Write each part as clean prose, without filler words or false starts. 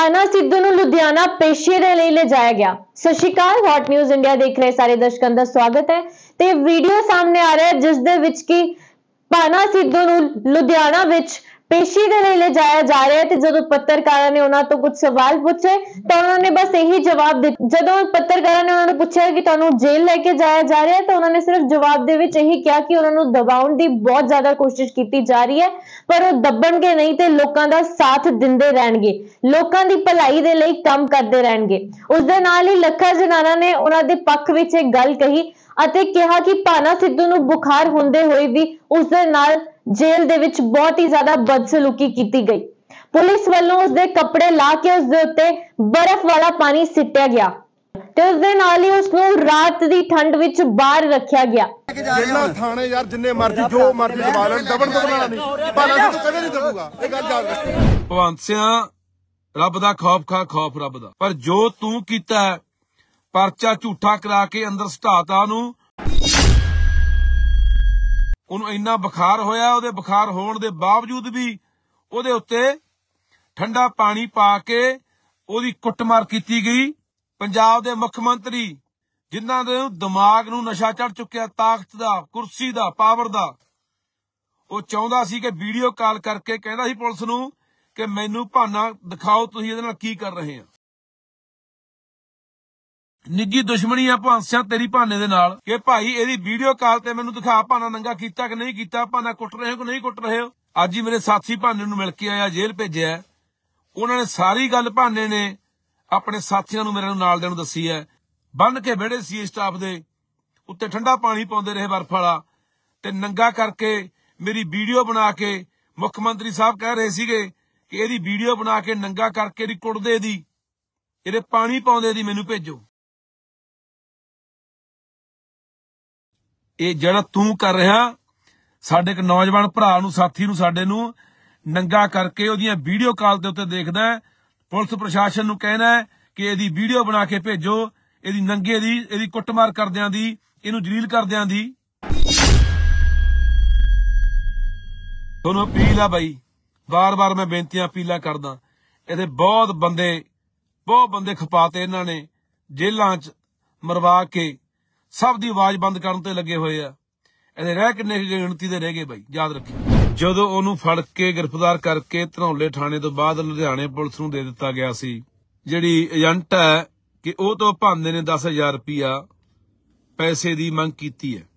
ਪਾਨਾ ਸਿੱਧੂ ਨੂੰ ਲੁਧਿਆਣਾ ਪੇਸ਼ੀ ਦੇ ਲਈ ਲਿਜਾਇਆ ਗਿਆ। ਸਤਿ ਸ਼੍ਰੀ ਅਕਾਲ, ਹੌਟ ਨਿਊਜ਼ ਇੰਡੀਆ ਦੇਖ ਰਹੇ ਸਾਰੇ ਦਰਸ਼ਕਾਂ ਦਾ ਸਵਾਗਤ ਹੈ। ਤੇ ਵੀਡੀਓ ਸਾਹਮਣੇ ਆ ਰਿਹਾ ਹੈ ਜਿਸ ਦੇ ਵਿੱਚ ਕਿ ਪਾਨਾ ਸਿੱਧੂ ਨੂੰ ਲੁਧਿਆਣਾ ਵਿੱਚ ਪੇਸ਼ੀ ਦੇ ਲਈ ਲਿਜਾਇਆ ਜਾ ਰਿਹਾ ਹੈ। ਤੇ ਜਦੋਂ ਪੱਤਰਕਾਰਾਂ ਨੇ ਉਹਨਾਂ ਤੋਂ ਕੁਝ ਸਵਾਲ ਪੁੱਛੇ ਤਾਂ ਉਹਨਾਂ ਨੇ ਬਸ ਇਹੀ ਜਵਾਬ ਦਿੱਤਾ। ਜਦੋਂ ਪੱਤਰਕਾਰਾਂ ਨੇ ਉਹਨਾਂ ਨੂੰ ਪੁੱਛਿਆ ਕਿ ਤੁਹਾਨੂੰ ਜੇਲ੍ਹ ਲੈ ਕੇ ਜਾਇਆ ਜਾ ਰਿਹਾ ਹੈ ਤਾਂ ਉਹਨਾਂ ਨੇ ਸਿਰਫ ਜਵਾਬ ਦੇ ਵਿੱਚ ਇਹੀ ਕਿਹਾ ਕਿ ਉਹਨਾਂ ਨੂੰ ਦਬਾਉਣ ਦੀ ਬਹੁਤ ਜ਼ਿਆਦਾ ਕੋਸ਼ਿਸ਼ ਕੀਤੀ ਜਾ ਰਹੀ ਹੈ, ਪਰ ਉਹ ਦੱਬਣਗੇ ਨਹੀਂ ਤੇ ਲੋਕਾਂ ਦਾ ਸਾਥ ਦਿੰਦੇ ਰਹਿਣਗੇ, ਲੋਕਾਂ ਦੀ ਭਲਾਈ ਦੇ ਲਈ ਕੰਮ ਕਰਦੇ ਰਹਿਣਗੇ। ਉਸ ਦੇ ਨਾਲ ਹੀ ਲੱਖਾ ਜਨਾਨਾ ਨੇ ਉਹਨਾਂ ਦੇ ਪੱਖ ਵਿੱਚ ਇੱਕ ਗੱਲ ਕਹੀ ਅਤੇ ਕਿਹਾ ਕਿ ਪਾਨਾ ਸਿੱਧੂ ਨੂੰ ਬੁਖਾਰ ਹੁੰਦੇ ਹੋਏ ਵੀ ਉਸ ਦੇ ਨਾਲ ਜੇਲ੍ਹ ਦੇ ਵਿੱਚ ਬਹੁਤ ਹੀ ਜ਼ਿਆਦਾ ਬਦਸਲੂਕੀ ਕੀਤੀ ਗਈ। ਪੁਲਿਸ ਵੱਲੋਂ ਉਸ ਦੇ ਕੱਪੜੇ ਲਾ ਕੇ ਉਸ ਦੇ ਉੱਤੇ ਬਰਫ਼ ਵਾਲਾ ਪਾਣੀ ਸਿੱਟਿਆ ਗਿਆ ਤੇ ਉਸ ਦੇ ਨਾਲ ਹੀ ਉਸ ਨੂੰ ਰਾਤ ਦੀ ਠੰਡ ਵਿੱਚ ਬਾਹਰ ਰੱਖਿਆ ਗਿਆ। ਜੇਲ੍ਹਾਂ ਥਾਣੇ ਯਾਰ ਜਿੰਨੇ ਮਰਜ਼ੀ ਜੋ ਮਰਜ਼ੀ ਦਬਾ ਲੈਣ, ਦਬਣ ਵਾਲਾ ਨਹੀਂ, ਪਾਨਾ ਸਿੱਧੂ ਕਦੇ ਨਹੀਂ ਦਬੂਗਾ, ਇਹ ਗੱਲ ਯਾਦ ਰੱਖ। ਭਗਵੰਤ ਸਿਆਂ ਰੱਬ ਦਾ ਖੌਫ ਖਾ, ਖੌਫ ਰੱਬ ਦਾ, ਪਰ ਜੋ ਤੂੰ ਕੀਤਾ ਪਰਚਾ ਝੂਠਾ ਕਰਾ ਕੇ ਅੰਦਰ ਸਟਾਤਾ ਉਹਨੂੰ ਇੰਨਾ ਬੁਖਾਰ ਹੋਇਆ, ਉਹਦੇ ਬੁਖਾਰ ਹੋਣ ਦੇ ਬਾਵਜੂਦ ਵੀ ਉਹਦੇ ਉੱਤੇ ਠੰਡਾ ਪਾਣੀ ਪਾ ਕੇ ਉਹਦੀ ਕੁੱਟਮਾਰ ਕੀਤੀ ਗਈ। ਪੰਜਾਬ ਦੇ ਮੁੱਖ ਮੰਤਰੀ ਜਿਨ੍ਹਾਂ ਦੇ ਦਿਮਾਗ ਨੂੰ ਨਸ਼ਾ ਚੜ ਚੁੱਕਿਆ, ਤਾਕਤ ਦਾ, ਕੁਰਸੀ ਦਾ, ਪਾਵਰ ਦਾ, ਉਹ ਚਾਹੁੰਦਾ ਸੀ ਕਿ ਵੀਡੀਓ ਕਾਲ ਕਰਕੇ ਕਹਿੰਦਾ ਸੀ ਪੁਲਿਸ ਨੂੰ ਕਿ ਮੈਨੂੰ ਭਾਨਾ ਦਿਖਾਓ, ਤੁਸੀਂ ਇਹਦੇ ਨਾਲ ਕੀ ਕਰ ਰਹੇ ਆ। ਨਿੱਜੀ ਦੁਸ਼ਮਣੀ ਆ ਭਗਵੰਤ ਸਿੰਘ ਤੇਰੀ ਭਾਨੇ ਦੇ ਨਾਲ ਕਿ ਭਾਈ ਇਹਦੀ ਵੀਡੀਓ ਕਾਲ ਤੇ ਮੈਨੂੰ ਦਿਖਾ, ਭਾਨਾ ਨੰਗਾ ਕੀਤਾ ਕਿ ਨਹੀਂ ਕੀਤਾ, ਭਾਨਾ ਕੁੱਟ ਰਹੇ ਹੋ ਕਿ ਨਹੀਂ ਕੁੱਟ ਰਹੇ ਹੋ। ਅੱਜ ਹੀ ਮੇਰੇ ਸਾਥੀ ਭਾਨੇ ਨੂੰ ਮਿਲ ਕੇ ਆਇਆ, ਜੇਲ੍ਹ ਭੇਜਿਆ। ਉਹਨਾਂ ਨੇ ਸਾਰੀ ਗੱਲ ਭਾਨੇ ਨੇ ਆਪਣੇ ਸਾਥੀਆਂ ਨੂੰ, ਮੇਰੇ ਨਾਲ ਦੇ ਨੂੰ ਦੱਸੀ ਹੈ। ਬੰਨ ਕੇ ਵਿਹੜੇ ਸੀ ਸਟਾਫ ਦੇ ਉੱਤੇ ਠੰਡਾ ਪਾਣੀ ਪਾਉਂਦੇ ਰਹੇ ਬਰਫ ਵਾਲਾ, ਤੇ ਨੰਗਾ ਕਰਕੇ ਮੇਰੀ ਵੀਡੀਓ ਬਣਾ ਕੇ ਮੁੱਖ ਮੰਤਰੀ ਸਾਹਿਬ ਕਹਿ ਰਹੇ ਸੀਗੇ ਕਿ ਇਹਦੀ ਵੀਡੀਓ ਬਣਾ ਕੇ ਨੰਗਾ ਕਰਕੇ ਇਹਦੀ ਕੁੱਟਦੇ ਦੀ, ਇਹਦੇ ਪਾਣੀ ਪਾਉਂਦੇ ਦੀ ਮੈਨੂੰ ਭੇਜੋ। ਇਹ ਜਿਹੜਾ ਤੂੰ ਕਰ ਰਿਹਾ, ਸਾਡੇ ਇੱਕ ਨੌਜਵਾਨ ਭਰਾ ਨੂੰ, ਸਾਥੀ ਨੂੰ, ਸਾਡੇ ਨੂੰ ਨੰਗਾ ਕਰਕੇ ਉਹਦੀਆਂ ਵੀਡੀਓ ਕਾਲ ਦੇ ਉੱਤੇ ਦੇਖਦਾ, ਪੁਲਿਸ ਪ੍ਰਸ਼ਾਸਨ ਨੂੰ ਕਹਿਣਾ ਕਿ ਇਹਦੀ ਵੀਡੀਓ ਬਣਾ ਕੇ ਭੇਜੋ, ਇਹਦੀ ਨੰਗੇ ਦੀ, ਇਹਦੀ ਕੁੱਟਮਾਰ ਕਰਦਿਆਂ ਦੀ, ਇਹਨੂੰ ਜਲੀਲ ਕਰਦਿਆਂ ਦੀ। ਤੁਹਾਨੂੰ ਅਪੀਲ ਆ ਬਾਈ, ਬਾਰ-ਬਾਰ ਮੈਂ ਬੇਨਤੀਆਂ ਅਪੀਲਾਂ ਕਰਦਾ, ਇਹਦੇ ਬਹੁਤ ਬੰਦੇ ਖਪਾਤੇ ਇਹਨਾਂ ਨੇ, ਜੇਲ੍ਹਾਂ 'ਚ ਮਰਵਾ ਕੇ ਸਭ ਦੀ ਆਵਾਜ਼ ਬੰਦ ਕਰਨ ਤੇ ਲੱਗੇ ਹੋਏ ਆ। ਇਹਦੇ ਰਹਿ ਕਿੰਨੇ ਗਿਣਤੀ ਦੇ ਰਹਿ ਗਏ ਬਾਈ, ਯਾਦ ਰੱਖਿਓ। ਜਦੋਂ ਉਹਨੂੰ ਫੜ ਕੇ ਗ੍ਰਿਫਤਾਰ ਕਰਕੇ ਧਨੌਲੇ ਥਾਣੇ ਤੋਂ ਬਾਅਦ ਲੁਧਿਆਣੇ ਪੁਲਿਸ ਨੂੰ ਦੇ ਦਿੱਤਾ ਗਿਆ ਸੀ, ਜਿਹੜੀ ਏਜੰਟ ਹੈ ਕਿ ਉਹ ਤੋਂ ਭਾਂਦੇ ਨੇ 10,000 ਰੁਪਇਆ ਪੈਸੇ ਦੀ ਮੰਗ ਕੀਤੀ ਹੈ।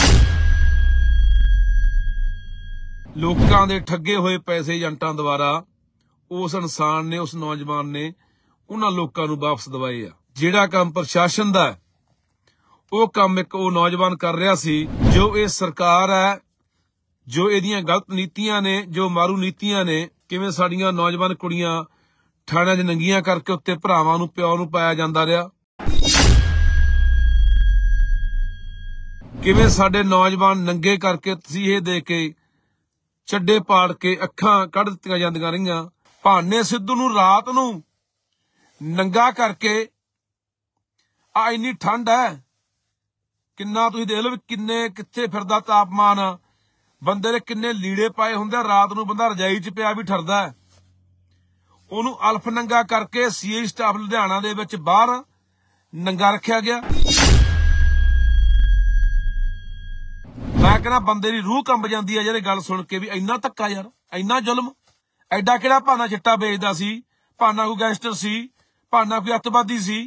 ਲੋਕਾਂ ਦੇ ਠੱਗੇ ਹੋਏ ਪੈਸੇ ਏਜੰਟਾਂ ਦੁਆਰਾ ਉਸ ਇਨਸਾਨ ਨੇ, ਉਸ ਨੌਜਵਾਨ ਨੇ ਉਹਨਾਂ ਲੋਕਾਂ ਨੂੰ ਵਾਪਸ ਦਵਾਏ ਆ। ਜਿਹੜਾ ਕੰਮ ਪ੍ਰਸ਼ਾਸਨ ਦਾ ਉਹ ਕੰਮ ਇੱਕ ਉਹ ਨੌਜਵਾਨ ਕਰ ਰਿਹਾ ਸੀ। ਜੋ ਇਹ ਸਰਕਾਰ ਹੈ, ਜੋ ਇਹਦੀਆਂ ਗਲਤ ਨੀਤੀਆਂ ਨੇ, ਜੋ ਮਾਰੂ ਨੀਤੀਆਂ ਨੇ, ਕਿਵੇਂ ਸਾਡੀਆਂ ਨੌਜਵਾਨ ਕੁੜੀਆਂ ਥਾਣਿਆਂ 'ਚ ਨੰਗੀਆਂ ਕਰਕੇ ਉੱਤੇ ਭਰਾਵਾਂ ਨੂੰ, ਪਿਓ ਨੂੰ ਪਾਇਆ ਜਾਂਦਾ ਰਿਹਾ, ਕਿਵੇਂ ਸਾਡੇ ਨੌਜਵਾਨ ਨੰਗੇ ਕਰਕੇ ਤਸੀਹੇ ਦੇ ਕੇ, ਚੱਡੇ ਪਾੜ ਕੇ ਅੱਖਾਂ ਕੱਢ ਦਿੱਤੀਆਂ ਜਾਂਦੀਆਂ ਰਹੀਆਂ। ਭਾਨੇ ਸਿੱਧੂ ਨੂੰ ਰਾਤ ਨੂੰ ਨੰਗਾ ਕਰਕੇ, ਆ ਇੰਨੀ ਠੰਡ ਹੈ, ਕਿੰਨਾ ਤੁਸੀਂ ਦੇਖ ਲਓ ਵੀ ਕਿੰਨੇ ਕਿੱਥੇ ਫਿਰਦਾ ਤਾਪਮਾਨ, ਬੰਦੇ ਦੇ ਕਿੰਨੇ ਲੀੜੇ ਪਾਏ ਹੁੰਦੇ, ਰਾਤ ਨੂੰ ਬੰਦਾ ਰਜਾਈ 'ਚ ਪਿਆ ਵੀ ਠਰਦਾ। ਉਹਨੂੰ ਅਲਫ ਨੰਗਾ ਕਰਕੇ ਸੀਆਈ ਸਟਾਫ ਲੁਧਿਆਣਾ ਦੇ ਵਿੱਚ ਬਾਹਰ ਨੰਗਾ ਰੱਖਿਆ ਗਿਆ। ਮੈਂ ਕਹਿੰਦਾ ਬੰਦੇ ਦੀ ਰੂਹ ਕੰਬ ਜਾਂਦੀ ਹੈ ਜਿਹੜੇ ਗੱਲ ਸੁਣ ਕੇ ਵੀ ਇੰਨਾ ਧੱਕਾ ਯਾਰ, ਇੰਨਾ ਜ਼ੁਲਮ। ਐਡਾ ਕਿਹੜਾ ਭਾਨਾ ਚਿੱਟਾ ਵੇਚਦਾ ਸੀ, ਭਾਨਾ ਕੋਈ ਗੈਂਗਸਟਰ ਸੀ, ਭਾਨਾ ਕੋਈ ਅੱਤਵਾਦੀ ਸੀ।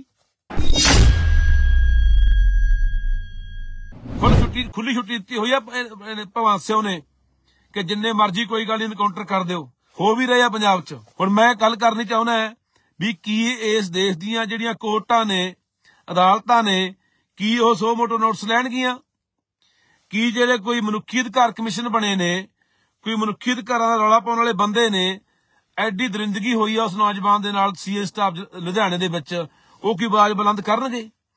ਖੁੱਲੀ ਛੁੱਟੀ ਦਿੱਤੀ ਹੋਈ ਆ ਭਗਵੰਤ ਸਿੰਘ ਨੇ ਕਿ ਜਿੰਨੇ ਮਰਜ਼ੀ ਕੋਈ ਗੱਲ ਇਨਕਾਊਂਟਰ ਕਰ ਦਿਓ, ਹੋ ਵੀ ਰਹੇ ਆ ਪੰਜਾਬ 'ਚ। ਹੁਣ ਮੈਂ ਗੱਲ ਕਰਨੀ ਚਾਹੁੰਦਾ ਵੀ ਕੀ ਇਸ ਦੇਸ਼ ਦੀਆਂ ਜਿਹੜੀਆਂ ਕੋਰਟਾਂ ਨੇ, ਅਦਾਲਤਾਂ ਨੇ, ਕੀ ਉਹ ਸੋ ਮੋਟੋ ਨੋਟਿਸ ਲੈਣਗੀਆਂ? ਕੀ ਜਿਹੜੇ ਕੋਈ ਮਨੁੱਖੀ ਅਧਿਕਾਰ ਕਮਿਸ਼ਨ ਬਣੇ ਨੇ, ਕੋਈ ਮਨੁੱਖੀ ਅਧਿਕਾਰਾਂ ਦਾ ਰੌਲਾ ਪਾਉਣ ਵਾਲੇ ਬੰਦੇ ਨੇ, ਐਡੀ ਦਰਿੰਦਗੀ ਹੋਈ ਆ ਉਸ ਨੌਜਵਾਨ ਦੇ ਨਾਲ ਸੀਏ ਸਟਾਫ ਲੁਧਿਆਣੇ ਦੇ ਵਿੱਚ, ਉਹ ਕੀ ਆਵਾਜ਼ ਬੁਲੰਦ ਕਰਨਗੇ?